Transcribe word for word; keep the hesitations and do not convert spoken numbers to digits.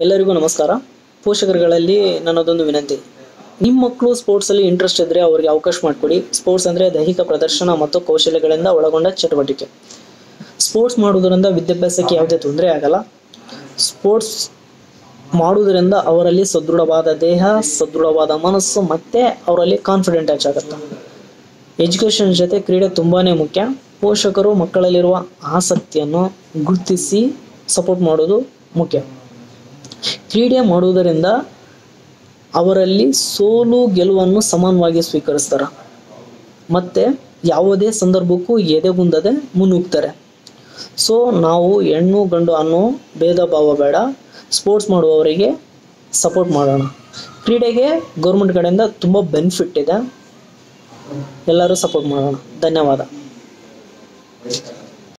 ಎಲ್ಲರಿಗೂ ನಮಸ್ಕಾರ. ಪೋಷಕರುಗಳಲ್ಲಿ ನನ್ನದೊಂದು ವಿನಂತಿ, ನಿಮ್ಮ ಮಕ್ಕಳು ಸ್ಪೋರ್ಟ್ಸಲ್ಲಿ ಇಂಟ್ರೆಸ್ಟ್ ಇದ್ದರೆ ಅವರಿಗೆ ಅವಕಾಶ ಮಾಡಿಕೊಡಿ. ಸ್ಪೋರ್ಟ್ಸ್ ಅಂದರೆ ದೈಹಿಕ ಪ್ರದರ್ಶನ ಮತ್ತು ಕೌಶಲ್ಯಗಳಿಂದ ಒಳಗೊಂಡ ಚಟುವಟಿಕೆ. ಸ್ಪೋರ್ಟ್ಸ್ ಮಾಡುವುದರಿಂದ ವಿದ್ಯಾಭ್ಯಾಸಕ್ಕೆ ಯಾವುದೇ ತೊಂದರೆ ಆಗಲ್ಲ. ಸ್ಪೋರ್ಟ್ಸ್ ಮಾಡುವುದರಿಂದ ಅವರಲ್ಲಿ ಸದೃಢವಾದ ದೇಹ, ಸದೃಢವಾದ ಮನಸ್ಸು ಮತ್ತು ಅವರಲ್ಲಿ ಕಾನ್ಫಿಡೆಂಟ್ ಹೆಚ್ಚಾಗುತ್ತೆ. ಎಜುಕೇಷನ್ ಜೊತೆ ಕ್ರೀಡೆ ತುಂಬಾ ಮುಖ್ಯ. ಪೋಷಕರು ಮಕ್ಕಳಲ್ಲಿರುವ ಆಸಕ್ತಿಯನ್ನು ಗುರುತಿಸಿ ಸಪೋರ್ಟ್ ಮಾಡೋದು ಮುಖ್ಯ. ಕ್ರೀಡೆ ಮಾಡುವುದರಿಂದ ಅವರಲ್ಲಿ ಸೋಲು ಗೆಲುವನ್ನು ಸಮಾನವಾಗಿ ಸ್ವೀಕರಿಸ್ತಾರೆ ಮತ್ತು ಯಾವುದೇ ಸಂದರ್ಭಕ್ಕೂ ಎದೆಗುಂದದೆ ಮುನ್ನುಗ್ತಾರೆ. ಸೊ ನಾವು ಹೆಣ್ಣು ಗಂಡು ಅನ್ನೋ ಭೇದ ಭಾವ ಬೇಡ. ಸ್ಪೋರ್ಟ್ಸ್ ಮಾಡುವವರಿಗೆ ಸಪೋರ್ಟ್ ಮಾಡೋಣ. ಕ್ರೀಡೆಗೆ ಗೌರ್ಮೆಂಟ್ ಕಡೆಯಿಂದ ತುಂಬ ಬೆನಿಫಿಟ್ ಇದೆ. ಎಲ್ಲರೂ ಸಪೋರ್ಟ್ ಮಾಡೋಣ. ಧನ್ಯವಾದ.